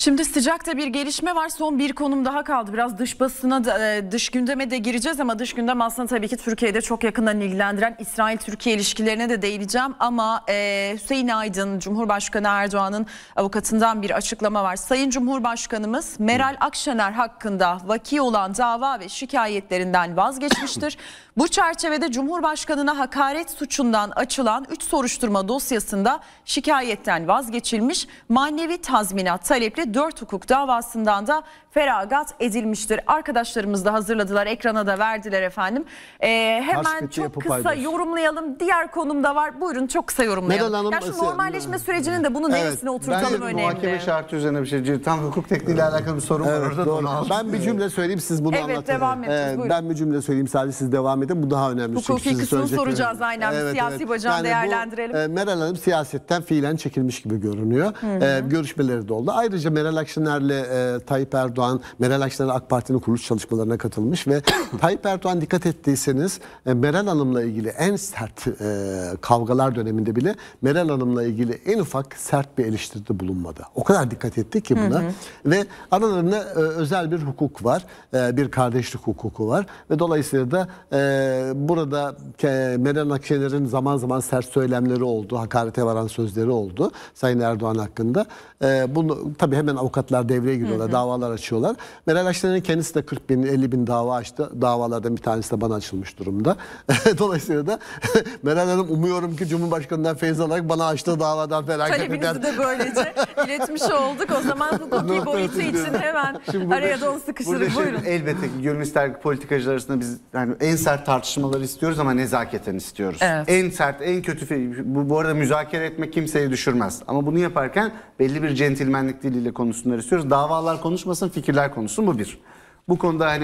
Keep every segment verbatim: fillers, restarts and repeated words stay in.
Şimdi sıcakta bir gelişme var. Son bir konum daha kaldı. Biraz dış basına, da, dış gündeme de gireceğiz ama dış gündem aslında tabii ki Türkiye'de çok yakından ilgilendiren İsrail-Türkiye ilişkilerine de değineceğim. Ama e, Hüseyin Aydın, Cumhurbaşkanı Erdoğan'ın avukatından bir açıklama var. Sayın Cumhurbaşkanımız Meral Akşener hakkında vaki olan dava ve şikayetlerinden vazgeçmiştir. Bu çerçevede Cumhurbaşkanına hakaret suçundan açılan üç soruşturma dosyasında şikayetten vazgeçilmiş, manevi tazminat talepli dört hukuk davasından da feragat edilmiştir. Arkadaşlarımız da hazırladılar, ekrana da verdiler efendim. Ee, hemen çok kısa paydaş. yorumlayalım. Diğer konum da var. Buyurun çok kısa yorumlayalım. Hanım, ya şu normalleşme sürecinin de bunun evet, neresine oturtalım önemli. Muhakeme şartı üzerine bir şey. Tam hukuk tekniğiyle alakalı bir sorun evet, var. Orada ben bir cümle söyleyeyim, siz bunu evet, anlatın. Devam edeceğiz, ee, ben bir cümle söyleyeyim, sadece siz devam edin. Bu daha önemli. Hukuki kısmını soracağız aynen. Evet, Siyasi evet. bacağını yani değerlendirelim. Bu, e, Meral Hanım siyasetten fiilen çekilmiş gibi görünüyor. Hı hı. E, görüşmeleri de oldu. Ayrıca Meral Akşener'le e, Tayyip Erdoğan, Meral Akşener AK Parti'nin kuruluş çalışmalarına katılmış ve Tayyip Erdoğan, dikkat ettiyseniz e, Meral Hanım'la ilgili en sert e, kavgalar döneminde bile Meral Hanım'la ilgili en ufak sert bir eleştiride bulunmadı. O kadar dikkat etti ki buna. Hı hı. Ve aralarında e, özel bir hukuk var. E, bir kardeşlik hukuku var. Ve dolayısıyla da e, burada e, Meral Akşener'in zaman zaman sert söylemleri oldu. Hakarete varan sözleri oldu Sayın Erdoğan hakkında. E, bunu tabii hemen avukatlar devreye giriyorlar. Hı hı. Davalar açıyorlar. Meral Akşener'in kendisi de kırk bin elli bin dava açtı. Davalardan bir tanesi de bana açılmış durumda. Dolayısıyla da Meral Hanım umuyorum ki Cumhurbaşkanı'ndan feyz alarak bana açtığı davadan feragat eder. Talebinizi de böylece iletmiş olduk. O zaman hukuki boyutu için hemen şimdi araya da sıkıştırıp buyurun. Şey, elbette ki gönül ister ki politikacılar arasında biz yani en sert tartışmaları istiyoruz ama nezaketen istiyoruz. Evet. En sert, en kötü bu, bu arada müzakere etmek kimseyi düşürmez. Ama bunu yaparken belli bir centilmenlik diliyle konuşsunlar istiyoruz. Davalar konuşmasın, fikirler konuşsun, bu bir. Bu konuda hani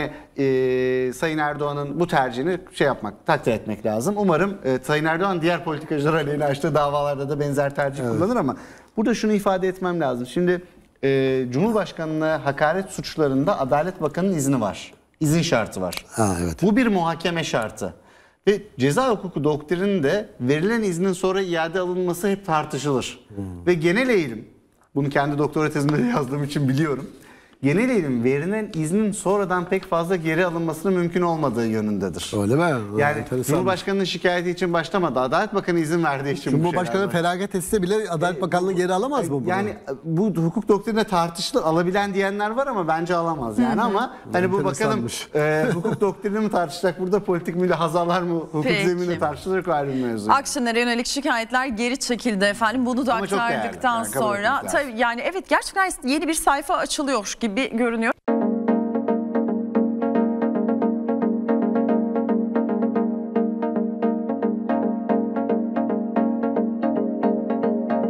e, Sayın Erdoğan'ın bu tercihini şey yapmak, takdir etmek lazım. Umarım e, Sayın Erdoğan diğer politikacılar aleyhine açtığı davalarda da benzer tercih evet. kullanır ama burada şunu ifade etmem lazım. Şimdi e, Cumhurbaşkanı'na hakaret suçlarında Adalet Bakanı'nın izni var. İzin şartı var. Ha, evet. Bu bir muhakeme şartı. Ve ceza hukuku doktrininde verilen iznin sonra iade alınması hep tartışılır. Hmm. Ve genel eğilim, bunu kendi doktora tezimde yazdığım için biliyorum. Genel eğilim verilen iznin sonradan pek fazla geri alınmasının mümkün olmadığı yönündedir. Öyle mi? Yani Cumhurbaşkanı'nın şikayeti için başlamadı. Adalet Bakanı izin verdiği için Cumhurbaşkanı feragat etse bile Adalet Bakanlığı geri alamaz mı bunu? Yani bu hukuk doktrininde tartışılır. Alabilen diyenler var ama bence alamaz yani. Hı hı. Ama hani bu bakalım e, hukuk doktrini mi tartışacak burada, politik mülahazalar mı, hukuk zemini tartışılacak, ayrı bir mevzu. Akşener'e yönelik şikayetler geri çekildi efendim. Bunu da aktardıktan yani, sonra tabii yani evet gerçekten yeni bir sayfa açılıyor gibi görünüyor.